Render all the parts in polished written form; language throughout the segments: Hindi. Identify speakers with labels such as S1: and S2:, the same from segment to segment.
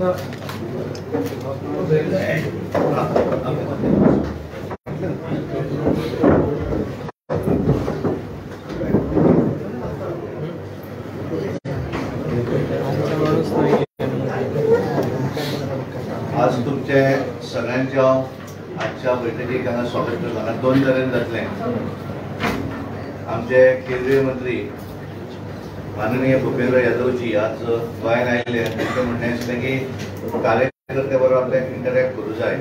S1: आज तुमचे सगळ्यांचे आजच्या बैठकीक हांगा स्वागत करता. दोन तरेन जातलें. आमचे केंद्रीय मंत्री माननीय भूपेंद्र यादवजी आज गोंयांत आयिल्ले. तांचें म्हणणें आशिल्लें की कार्यकर्ते बरोबर आपल्याक इंटरॅक्ट करूं जाय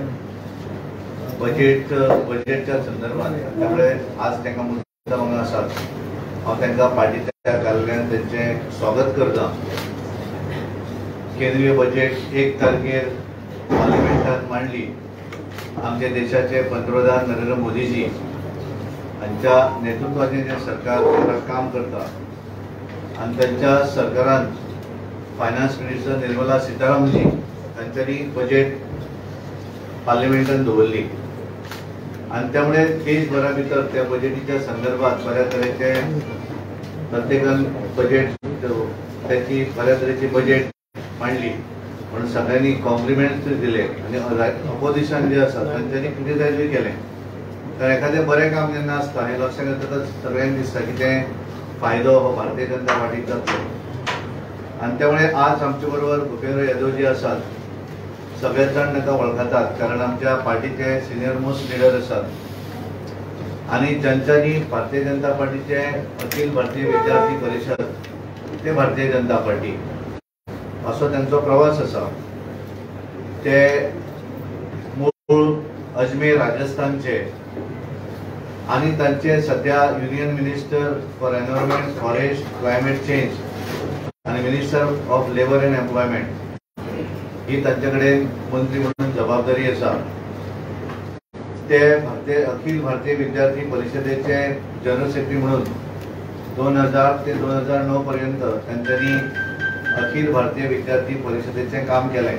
S1: बजेटच्या संदर्भात. त्यामुळे आज तांकां मुद्दम हांगा आसात. हांव तांकां पार्टीच्या कार्यालयान तांचें स्वागत करता. केंद्रीय बजेट 1 तारखेर पार्लिमेंटात मांडली. आमच्या देशाचे पंतप्रधान नरेंद्र मोदीजी हांच्या नेतृत्वाचें जे सरकार काम करता आनी तांच्या सरकारान फायनान्स मिनिस्टर निर्मला सीतारामनजी तांच्यांनी बजेट पार्लिमेंटान दवरली आनी त्यामुळे देशभरा भितर त्या बजेटीच्या संदर्भात बऱ्या तरेचे प्रत्येकान बजेट त्याची बऱ्या तरेची बजेट मांडली. म्हणून सगळ्यांनी कॉम्प्लिमेंट्स दिले आणि अपोजिशन जे आसा तांच्यांनी क्रिटिसायजूय केलें. तर एखादें बरें काम जेन्ना आसता हें लक्षांत येतकच सगळ्यांक दिसता की तें फायदो हो भारतीय जनता पार्टीक जातलो. आनी त्यामुळे आज आमचे बरोबर भूपेंद्र यादवजी आसात. सगळेच जाण ताका वळखतात कारण आमच्या पार्टीचे सिनियर मोस्ट लिडर आसात आनी ज्यांच्यांनी भारतीय जनता पार्टीचे अखिल भारतीय विद्यार्थी परिषद ते भारतीय जनता पार्टी असो त्यांचो प्रवास आसा. ते मूळ अजमेर राजस्थानचे आणि तांचे सध्या union minister for environment forest climate change आणि minister of labour and employment ही तांच्याकडे मंत्री म्हणून जबाबदारी आसा. ते अखिल भारतीय विद्यार्थी परिषदेचे जनरल सेक्रेटरी म्हणून 2000 ते 2009 पर्यंत त्यांनी अखिल भारतीय विद्यार्थी परिषदेचे काम केले.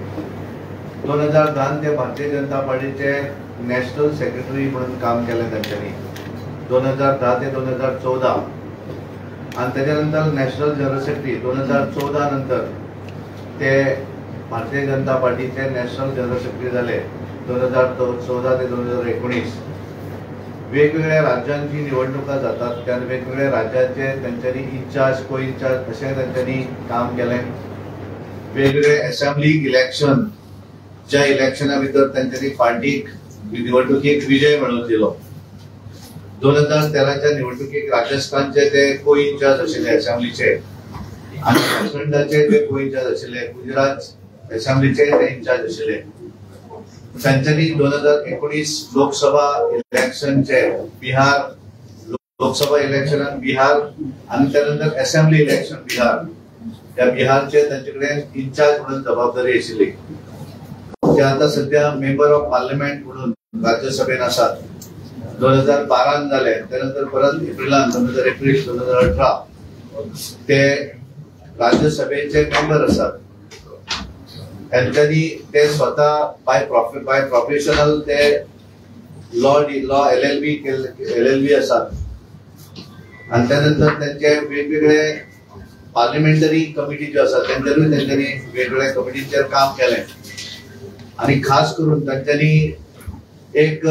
S1: 2010 ते भारतीय जनता पार्टीचे नॅशनल सेक्रेटरी म्हणून काम केले त्यांनी 2010 ते 2014 आणि त्याच्यानंतर नॅशनल जनरल सेक्रेटरी 2014 नंतर ते भारतीय जनता पार्टीचे नॅशनल जनरल सेक्रेटरी झाले 2014 ते 2019. वेगवेगळ्या राज्यांची निवडणुका जातात त्या वेगवेगळ्या राज्याचे त्यांच्यानी इन्चार्ज को इन्चार्ज अशें त्यांच्यानी काम केलें. वेगवेगळे असेंब्ली इलेक्शन ज्या इलेक्शना भितर त्यांच्यानी पार्टीक निवडणुकीक विजय मेळोवन दिलो. 2013च्या निवडणुकीक राजस्थानचे ते को इन्चार्ज आशिल्ले असेंब्लीचे आणि झारखंडाचे ते को इन्चार्ज आशिल्ले. गुजरात असेंब्लीचे ते इन्चार्ज आशिल्ले. त्यांच्यानी 2019 लोकसभा इलेक्शनचे बिहार लोकसभा इलेक्शनात बिहार आणि त्यानंतर असेंब्ली इलेक्शन बिहार त्या बिहारचे त्यांच्याकडे इन्चार्ज म्हणून जबाबदारी आशिल्ली. ते आता सध्या मेंबर ऑफ पार्लिमेंट म्हणून राज्यसभेत आसात. 2012 झाले त्यानंतर परत एप्रिलान 2018 ते राज्यसभेचे मेंबर आसात. त्यांनी ते स्वतः बाय प्रोफेशनल ते लॉ LLB असतात आणि त्यानंतर त्यांचे वेगवेगळे पार्लिमेंटरी कमिटी जे असतात त्यांनी वेगवेगळ्या कमिटीचेर काम केले आणि खास करून त्यांनी एक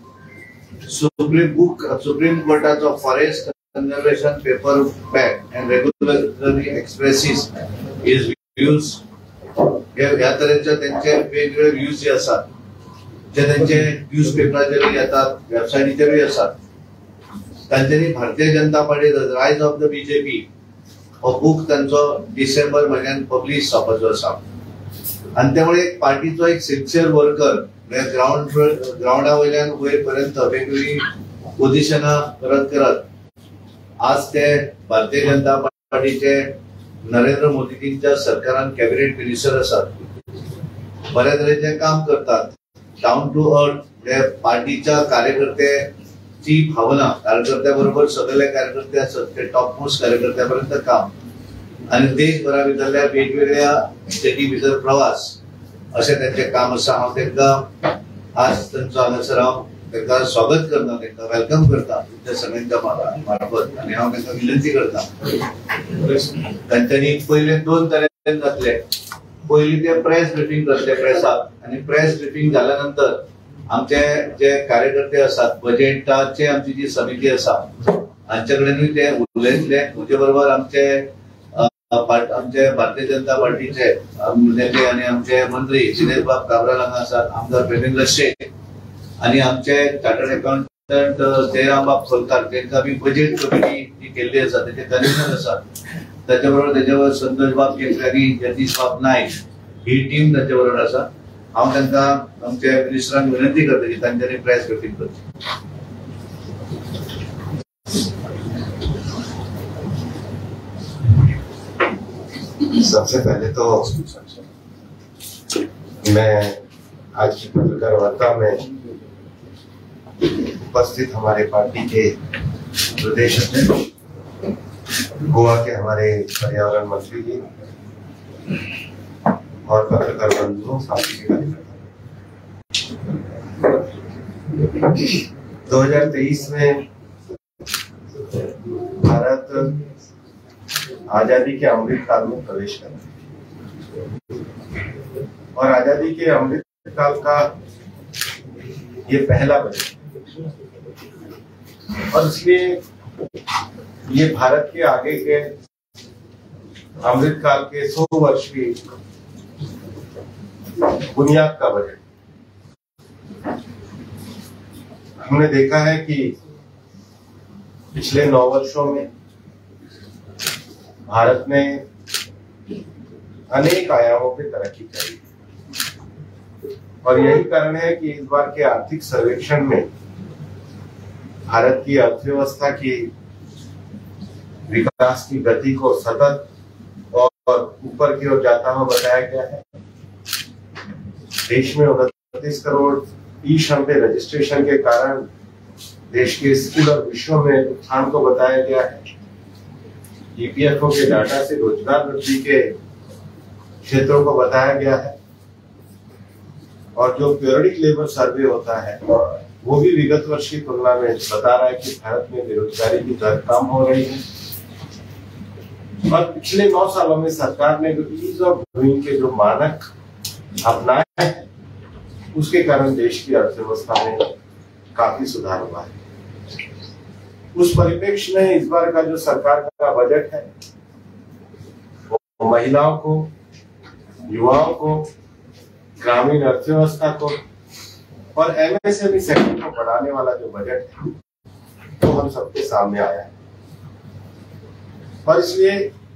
S1: सुप्रीम कोर्टाचो forest conservation paperback and regularly expresses his views ह्या तरेचे त्यांचे वेगवेगळे व्ह्यूज जे असतात जे त्यांचे न्यूज पेपराचेरय येतात वेबसायटीचेरय असतात. त्यांनी Bharatiya Janata Party the rise of the BJP हो बुक त्यांचो डिसेंबर महिन्यात पब्लिश जावपाचो आसा आणि त्यामुळे पार्टीचो एक सिन्सियर वर्कर ग्राउंडा वयल्यान वयर पर्यंत वेगवेगळी पोझिशनां करत आज ते भारतीय जनता पार्टीचे नरेंद्र मोदीजींच्या सरकारान कॅबिनेट मिनिस्टर आसात. बऱ्या तरेचे काम करतात. डाऊन टू अर्थ हे पार्टीच्या कार्यकर्त्याची भावना कार्यकर्त्या बरोबर सगळे कार्यकर्ते असतात ते टॉप मोस्ट कार्यकर्त्यापर्यंत काम आणि देशभरा भितरल्या वेगवेगळ्या स्टेटी भितर प्रवास असे त्यांचे काम आसा. हांव तांकां आज तांचो हांगासर हांव तांकां स्वागत करता तांकां वेलकम करता तुमच्या सगळ्यांच्या मार्फत आणि हांव तांकां विनंती करता तांच्यांनी पयले 2 तरेन जातले. पयलीं ते प्रेस ब्रिफींग करते प्रेसाक, आणि प्रेस ब्रिफींग जाल्यानंतर आमचे जे कार्यकर्ते असतात, बजेटाचे आमची जी समिती आसा हांचे कडेनूय ते उलयतले. तुजे बरोबर आमचे भारतीय जनता पार्टीचे नेते आणि आमचे मंत्री दिनेश बाब काब्राल हांगा आसात, आमदार प्रवीण लश्टे आणि आमचे चार्टर्ड अकाउंटंट जयराम बाब खोलकार, तांकां बी बजेट कमिटी जी केल्ली आसा तेचे कन्व्हिनर आसात. त्याच्या बरोबर त्याच्यावर संतोष बाब केसरी, जगदीश बाब नायक ही टीम त्याच्या बरोबर आसा. हांव तांकां आमच्या मिनिस्टरांक विनंती करता की तांच्यांनी प्रेस ब्रिफींग करची.
S2: सबसे पहले तो मैं आज की पत्रकार वार्ता में उपस्थित हमारे पार्टी के प्रदेश अध्यक्ष, गोवा के हमारे पर्यावरण मंत्री जी और पत्रकार बंधुओं, साथी के कार्यकर्ता, 2023 में भारत आजादी के अमृत काल में प्रवेश कर रहा है और आजादी के अमृत काल का ये पहला बजट, और इसलिए ये भारत के आगे के अमृत काल के 100 वर्ष की बुनियाद का बजट। हमने देखा है कि पिछले 9 वर्षों में भारत ने अनेक आयामों पे तरक्की करी और यही कारण है कि इस बार के आर्थिक सर्वेक्षण में भारत की अर्थव्यवस्था की विकास की गति को सतत और ऊपर की ओर जाता हुआ बताया गया है। देश में 29 करोड़ ई-श्रम पे रजिस्ट्रेशन के कारण देश के स्किल और विश्व में उत्थान को बताया गया है। ईपीएफओ के डाटा से रोजगार वृद्धि के क्षेत्रों को बताया गया है और जो पीरियडिक लेबर सर्वे होता है वो भी विगत वर्ष की तुलना में बता रहा है कि भारत में बेरोजगारी की दर कम हो रही है और पिछले 9 सालों में सरकार ने जो ईज ऑफ डूइंग के जो मानक अपनाए हैं उसके कारण देश की अर्थव्यवस्था में काफी सुधार हुआ है। उस परिप्रेक्ष्य में इस बार का जो सरकार का बजट है वो महिलाओं को, युवाओं को, ग्रामीण अर्थव्यवस्था को और एमएसएमई सेक्टर को बढ़ाने वाला जो बजट है तो हम सबके सामने आया है और इसलिए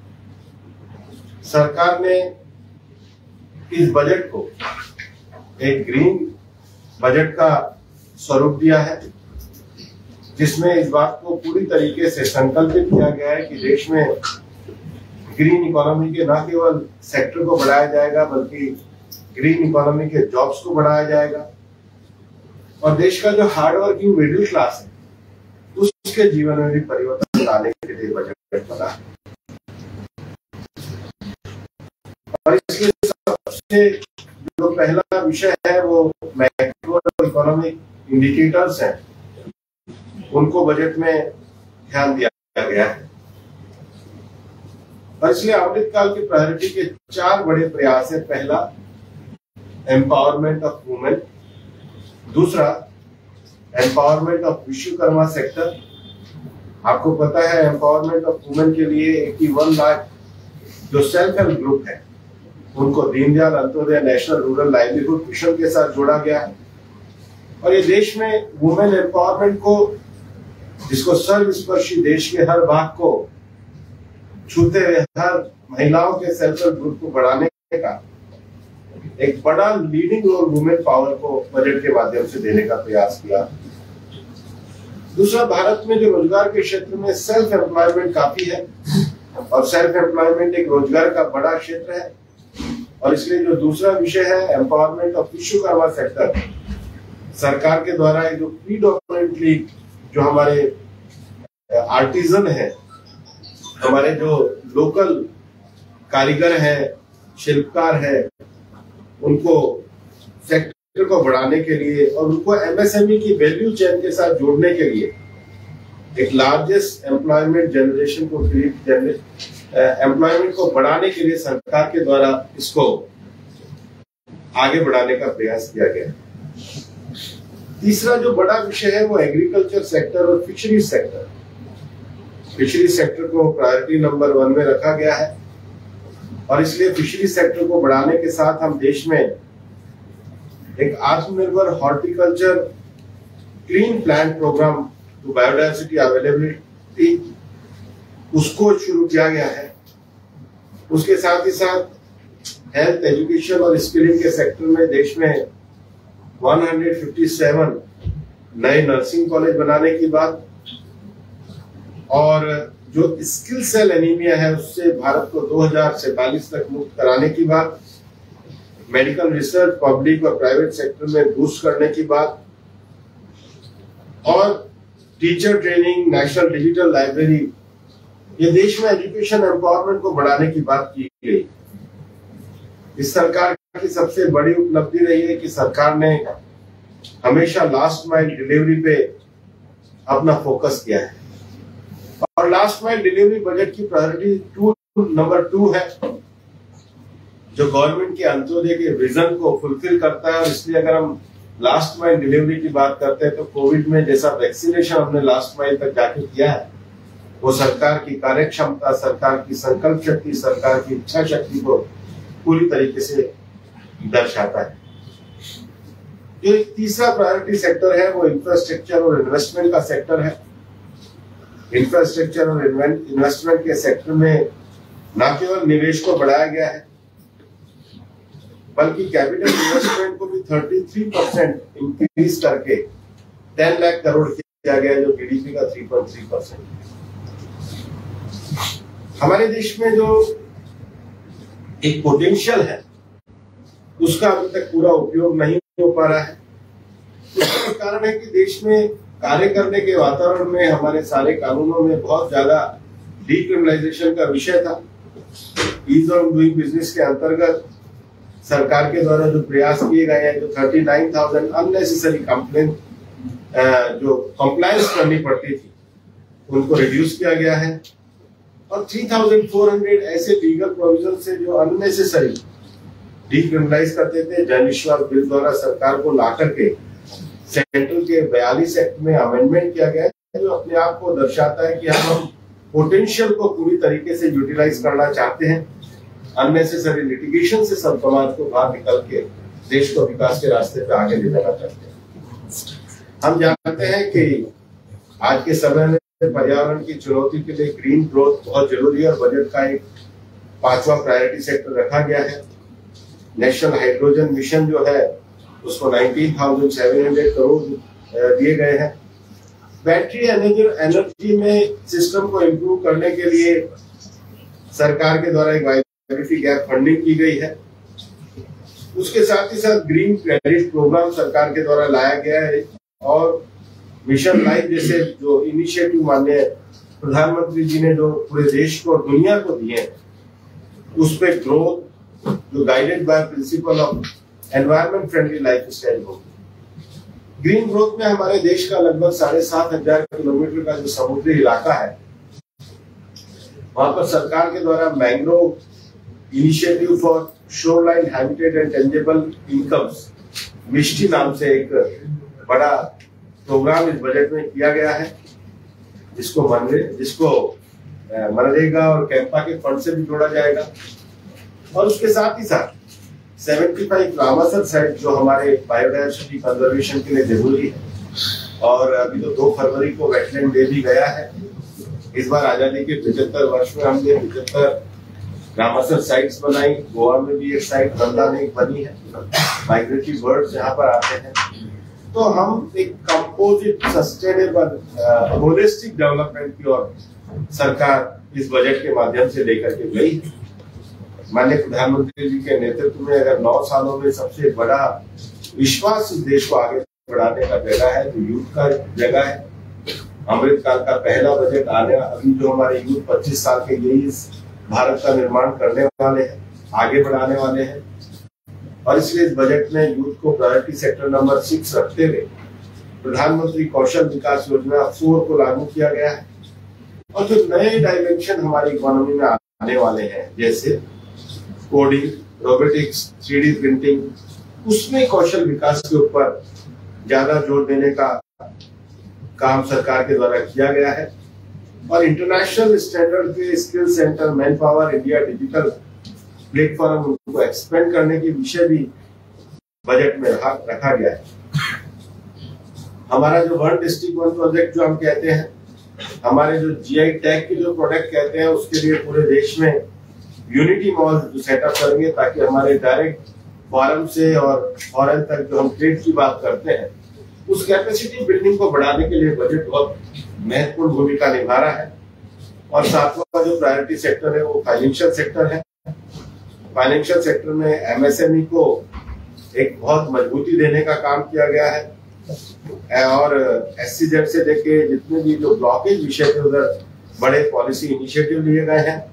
S2: सरकार ने इस बजट को एक ग्रीन बजट का स्वरूप दिया है, जिसमें इस बात को पूरी तरीके से संकल्पित किया गया है कि देश में ग्रीन इकोनॉमी के न केवल सेक्टर को बढ़ाया जाएगा बल्कि ग्रीन इकोनॉमी के जॉब्स को बढ़ाया जाएगा और देश का जो हार्ड वर्किंग मिडिल क्लास है उसके जीवन में भी परिवर्तन लाने के लिए बजट बना है। और इसलिए सबसे जो पहला विषय है वो मैक्रो इकोनॉमिक इंडिकेटर्स हैं, उनको बजट में ध्यान दिया गया है और इसलिए अमृत काल की प्रायोरिटी के 4 बड़े प्रयास है। पहला, एम्पावरमेंट ऑफ वुमेन। दूसरा, एम्पावरमेंट ऑफ विश्वकर्मा सेक्टर। आपको पता है एम्पावरमेंट ऑफ वुमेन के लिए 81 लाख जो सेल्फ हेल्प ग्रुप है उनको Deendayal Antyodaya national rural livelihood mission के साथ जोड़ा गया है और ये देश में वुमेन एम्पावरमेंट को, जिसको सर्वस्पर्शी देश के हर भाग को छूते हुए हर महिलाओं के सेल्फ हेल्प ग्रुप को बढ़ाने का एक बड़ा लीडिंग रोल वुमेन पावर को बजट के माध्यम से देने का प्रयास किया। दूसरा, भारत में जो रोजगार के क्षेत्र में सेल्फ एम्प्लॉयमेंट काफी है और सेल्फ एम्प्लॉयमेंट एक रोजगार का बड़ा क्षेत्र है और इसलिए जो दूसरा विषय है एम्पावरमेंट ऑफ विश्वकर्मा सेक्टर, सरकार के द्वारा जो प्रीडोमिनेंटली जो हमारे आर्टिजन है, हमारे जो लोकल कारीगर है, शिल्पकार है, उनको सेक्टर को बढ़ाने के लिए और उनको एमएसएमई की वैल्यू चेन के साथ जोड़ने के लिए एक लार्जेस्ट एम्प्लॉयमेंट जनरेशन को एम्प्लॉयमेंट को बढ़ाने के लिए सरकार के द्वारा इसको आगे बढ़ाने का प्रयास किया गया है। तीसरा जो बड़ा विषय है वो एग्रीकल्चर सेक्टर और फिशरीज सेक्टर। फिशरीज सेक्टर को प्रायोरिटी नंबर 1 में रखा गया है और इसलिए फिशरीज सेक्टर को बढ़ाने के साथ हम देश में एक Atmanirbhar horticulture clean plant programme to biodiversity availability उसको शुरू किया गया है। उसके साथ ही साथ हेल्थ, एजुकेशन और स्किलिंग के सेक्टर में देश में 157 नए नर्सिंग कॉलेज बनाने की बात और जो स्किल सेल एनीमिया है उससे भारत को 2047 तक मुक्त कराने की बात, मेडिकल रिसर्च पब्लिक और प्राइवेट सेक्टर में बूस्ट करने की बात और teacher training, national digital library, ये देश में एजुकेशन एम्पावरमेंट को बढ़ाने की बात की गई। इस सरकार की सबसे बड़ी उपलब्धि रही है कि सरकार ने हमेशा लास्ट माइल डिलीवरी पे अपना फोकस किया है और लास्ट माइल डिलीवरी बजट की प्रायोरिटी नंबर 2 है जो गवर्नमेंट के अंत्योदय के विजन को फुलफिल करता है। और इसलिए अगर हम लास्ट माइल डिलीवरी की बात करते हैं तो कोविड में जैसा वैक्सीनेशन हमने लास्ट माइल तक जाके किया है वो सरकार की कार्यक्षमता, सरकार की संकल्प शक्ति, सरकार की इच्छा शक्ति को पूरी तरीके से दर्शाता है। जो एक तीसरा प्रायोरिटी सेक्टर है वो इंफ्रास्ट्रक्चर और इन्वेस्टमेंट का सेक्टर है। इंफ्रास्ट्रक्चर और इन्वेस्टमेंट के सेक्टर में न केवल निवेश को बढ़ाया गया है बल्कि कैपिटल इन्वेस्टमेंट को भी 33% इंक्रीज करके 10 लाख करोड़ किया गया जो जीडीपी का 3.3%। हमारे देश में जो एक पोटेंशियल है उसका अभी तक पूरा उपयोग नहीं हो पा रहा है। इसका कारण है कि देश में कार्य करने के वातावरण में हमारे सारे कानूनों में बहुत ज्यादा डीक्रिमिनलाइजेशन का विषय था। ईज ऑफ डूइंग बिजनेस के अंतर्गत सरकार के द्वारा जो प्रयास किए गए हैं, जो 39,000 अननेसेसरी कंप्लेंट जो कंप्लायंस करनी पड़ती थी उनको रिड्यूस किया गया है और 3,400 ऐसे लीगल प्रोविजन से जो अननेसेसरी डीक्रिमिनलाइज करते थे जनविश्वास बिल द्वारा सरकार को ला करके सेंट्रल के 42 एक्ट में अमेंडमेंट किया गया है जो अपने आप को दर्शाता है कि हम पोटेंशियल को पूरी तरीके से यूटिलाइज करना चाहते हैं। अननेसेसरी लिटिगेशन से सब समाज को बाहर निकल के देश को विकास के रास्ते पे आगे ले जाना चाहते हैं। हम जानते हैं कि आज के समय में पर्यावरण की चुनौती के लिए ग्रीन ग्रोथ बहुत जरूरी है और बजट का एक 5वां प्रायोरिटी सेक्टर रखा गया है। नेशनल हाइड्रोजन मिशन जो है उसको 19,700 करोड़ दिए गए हैं। बैटरी एनर्जी में सिस्टम को इम्प्रूव करने के लिए सरकार के द्वारा एक वायबिलिटी गैप फंडिंग की गई है। उसके साथ ही साथ ग्रीन क्रेडिट प्रोग्राम सरकार के द्वारा लाया गया है और मिशन लाइफ जैसे जो इनिशिएटिव माननीय प्रधानमंत्री जी ने जो पूरे देश को और दुनिया को दिए हैं उस पे ग्रोथ जो guided by principle of environment friendly lifestyle होगी। ग्रीन ग्रोथ में हमारे देश का लगभग 7,500 किलोमीटर का जो समुद्री इलाका है वहां पर सरकार के द्वारा mangrove initiative for shoreline habitat and tangible incomes MISHTI नाम से एक बड़ा प्रोग्राम इस बजट में किया गया है जिसको मनरेगा और कैंपा के फंड से भी जोड़ा जाएगा। और उसके साथ ही साथ 75 रामासर साइट जो हमारे बायोडायवर्सिटी कंजर्वेशन के लिए जरूरी है और अभी तो 2 फरवरी को वेटलैंड डे भी गया है। इस बार आजादी के 75 वर्ष में हमने 75 रामासर साइट्स बनाई। गोवा में भी एक साइट नंदा में एक बनी है। माइग्रेटरी बर्ड्स यहाँ पर आते हैं तो हम एक कंपोजिट सस्टेनेबल होलिस्टिक डेवलपमेंट की ओर सरकार इस बजट के माध्यम से लेकर के गई। माननीय प्रधानमंत्री जी के नेतृत्व में अगर 9 सालों में सबसे बड़ा विश्वास इस देश को आगे बढ़ाने का जगह है तो यूथ का जगह है। अमृतकाल का पहला बजट आने अभी जो हमारे यूथ 25 साल के यही इस भारत का निर्माण करने वाले हैं, आगे बढ़ाने वाले हैं और इसलिए इस बजट में यूथ को प्रायोरिटी सेक्टर नंबर 6 रखते हुए प्रधानमंत्री कौशल विकास योजना 4 को लागू किया गया है। और जो नए डायमेंशन हमारी इकोनॉमी में आने वाले हैं जैसे कोडिंग, रोबोटिक्स, 3D प्रिंटिंग, उसमें कौशल विकास के ऊपर ज्यादा जोर देने का काम सरकार के द्वारा किया गया है और इंटरनेशनल स्टैंडर्ड के skill centre, manpower India digital platform उनको एक्सपेंड करने के विषय भी बजट में रखा गया है। हमारा जो वन डिस्ट्रिक्ट वन प्रोजेक्ट जो हम कहते हैं, हमारे जो जीआई टैग के जो प्रोडक्ट कहते हैं, उसके लिए पूरे देश में यूनिटी मॉल जो सेटअप करेंगे ताकि हमारे डायरेक्ट फॉरेन से और फॉरेन तक जो हम ट्रेड की बात करते हैं, उस कैपेसिटी बिल्डिंग को बढ़ाने के लिए बजट बहुत महत्वपूर्ण भूमिका निभा रहा है। और सातवां जो प्रायोरिटी सेक्टर है वो फाइनेंशियल सेक्टर है। फाइनेंशियल सेक्टर में एमएसएमई को एक बहुत मजबूती देने का काम किया गया है और एससीजेड से लेके जितने भी जो ब्लॉकेज विषय थे उधर बड़े पॉलिसी इनिशिएटिव लिए गए हैं।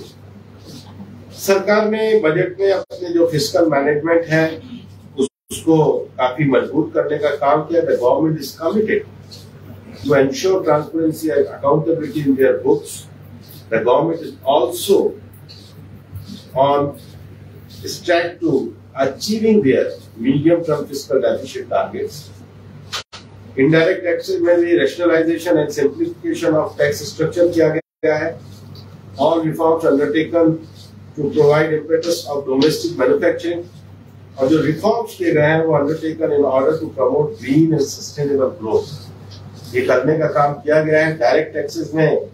S2: सरकार ने बजट में अपने जो फिस्कल मैनेजमेंट है उसको काफी मजबूत करने का काम किया। The government is committed to ensure transparency and accountability in their books. The government is also on track to achieving their medium-term fiscal deficit targets. Indirect taxes में भी rationalization and simplification of tax structure किया गया है। All reforms undertaken to provide impetus of domestic manufacturing और जो reforms किए गए हैं वो undertaken in order to promote green and sustainable growth। ये करने का काम किया गया है। Direct taxes में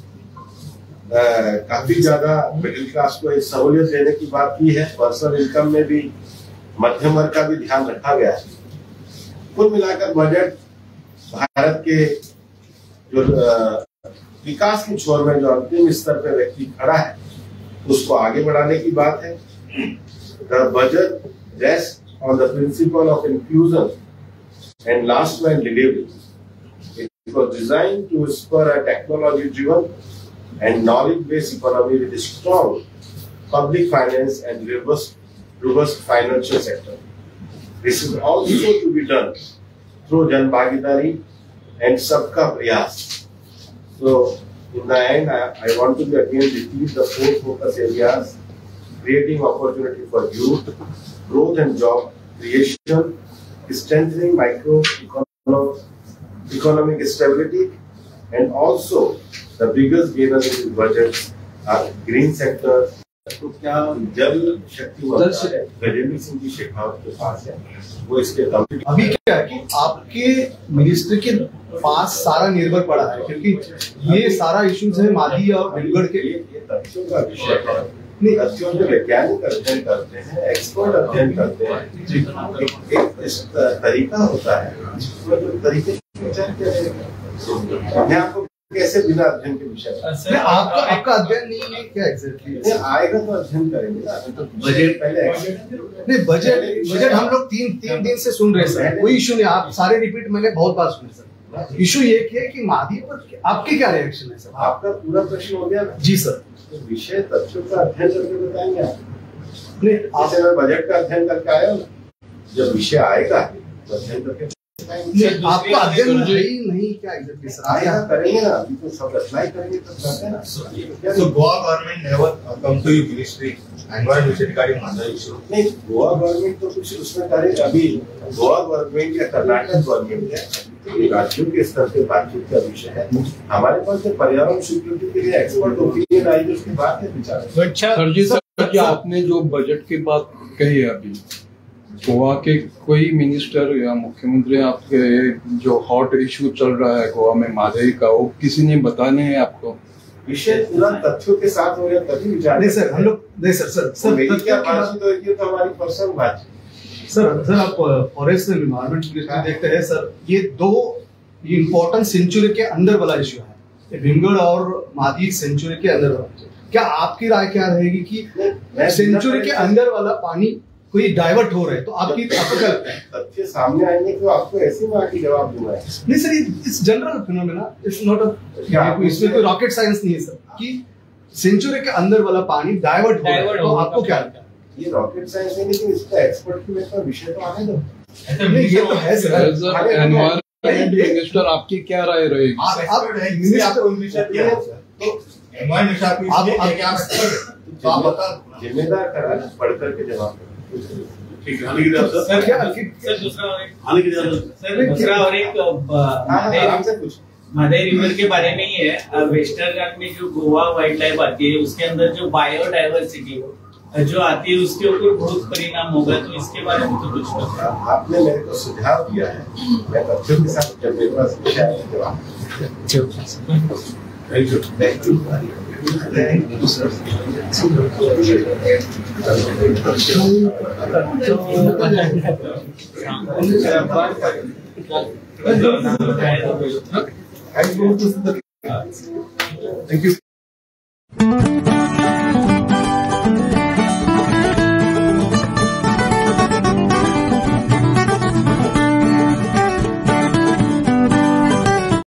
S2: काफी ज्यादा मिडिल क्लास को एक सहूलियत देने की बात की है। पर्सनल इनकम में भी मध्यम वर्ग का भी ध्यान रखा गया है। कुल मिलाकर बजट भारत के जो विकास की छोर में जो अंतिम स्तर पर व्यक्ति खड़ा है उसको आगे बढ़ाने की बात है। The budget rest on the principle of inclusion and last mile delivery. It was designed to spur a technology driven and knowledge-based economy with a strong public finance and robust financial sector. This is also to be done through Jan Bhagidari and Sabka Prayas. So, in the end, I want to again repeat the four focus areas: creating opportunity for youth, growth and job creation, strengthening economic stability, and also the biggest gainers in the budget are green sector। तो क्या जल शक्ति मंत्रालय गजेंद्र सिंह जी शेखावत के पास है, वो इसके
S3: अभी क्या है कि आपके मिनिस्ट्री के पास सारा निर्भर पड़ा है क्योंकि ये सारा इश्यूज है मादी और भीमगढ़ के।
S2: ये तथ्यों का विषय है। तथ्यों जो वैज्ञानिक अध्ययन करते हैं, एक्सपर्ट अध्ययन करते हैं, एक तरीका होता है तरीके मैं आपको कैसे बिना अध्ययन के विषय
S3: आपका अध्ययन नहीं है क्या एग्जैक्टली
S2: आएगा तो अध्ययन करेंगे ना। तो बजट पहले
S3: नहीं बजट हम लोग तीन दिन से सुन रहे सर, कोई इशू नहीं। आप सारे रिपीट मैंने बहुत बार सुने सर। इशू ये है कि मादी पर आपके क्या रिएक्शन है सर?
S2: आपका पूरा प्रश्न हो गया ना?
S3: जी सर।
S2: तो विषय तथ्यों का अध्ययन करके बताएंगे आप।
S3: नहीं
S2: आप बजट का अध्ययन करके आए हो ना, जब विषय आएगा तो अध्ययन करके
S3: आपका अध्ययन नहीं क्या एग्जैक्टली सर?
S2: आया करेंगे ना, अभी तो सब अप्लाई करेंगे तो करते हैं ना।
S4: So Goa government never come to your ministry environment regarding Madha issue.
S2: नहीं, गोवा गवर्नमेंट तो कुछ उसमें करेगा। अभी गोवा गवर्नमेंट या कर्नाटक गवर्नमेंट है, राज्यों के स्तर पे बातचीत का विषय है। हमारे पास जो पर्यावरण स्वीकृति के लिए एक्सपर्ट ओपिनियन आई उसके बाद में विचार।
S5: सर जी सर, आपने जो बजट की बात कही है अभी, गोवा के कोई मिनिस्टर या मुख्यमंत्री आपके जो हॉट इशू चल रहा है गोवा में मादई का, वो किसी ने बताने हैं आपको?
S2: विषय पूरा तथ्यों के साथ हो गया तभी विचार।
S3: नहीं सर, हम लोग नहीं सर
S2: मेरी क्या बातचीत होगी तो हमारी पर्सनल बातचीत।
S3: सर आप फॉरेस्ट एंड एनवायरमेंट देखते हैं सर, ये दो इम्पोर्टेंट सेंचुरी के अंदर वाला इशू है, भीमगढ़ और मादी सेंचुरी के अंदर वाला। क्या आपकी राय क्या रहेगी कि सेंचुरी के अंदर वाला पानी कोई डाइवर्ट हो रहा है तो आपको क्या लगता है?
S2: तथ्य सामने आएंगे तो आपको ऐसी बात की जवाब दूंगा।
S3: नहीं sir, it's general phenomena, it's not इसमें कोई रॉकेट साइंस नहीं है सर कि सेंचुरी के अंदर वाला पानी डाइवर्ट हो रहा है तो आपको क्या लगता है?
S2: ये रॉकेट साइंस है, लेकिन इसका एक्सपर्ट की मेरे विषय तो आने दो।
S3: ये तो है सर।
S5: एनवायरमेंट मिनिस्टर आपकी क्या राय रहेगी?
S2: जिम्मेदार करा पढ़ करके जवाब।
S6: ठीक है, आने की जरूरत
S3: सर क्या
S7: सर दूसरा और एक
S6: आने की जरूरत
S7: सर दूसरा और एक
S2: आपसे पूछ
S7: माधे रिवर के बारे में ही है। वेस्टर्न घाट में जो गोवा वाइल्ड लाइफ आती है उसके अंदर जो बायोडाइवर्सिटी जो आती है उसके ऊपर बहुत परिणाम होगा, तो इसके बारे में तो कुछ बताओ।
S2: आपने मेरे को सुझाव दिया है, मैं तथ्यों के साथ जब मेरे पास विषय है जवाब।
S6: Thank you.
S2: Thank you. Thank you.